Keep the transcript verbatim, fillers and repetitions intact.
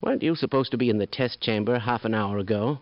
Weren't you supposed to be in the test chamber half an hour ago?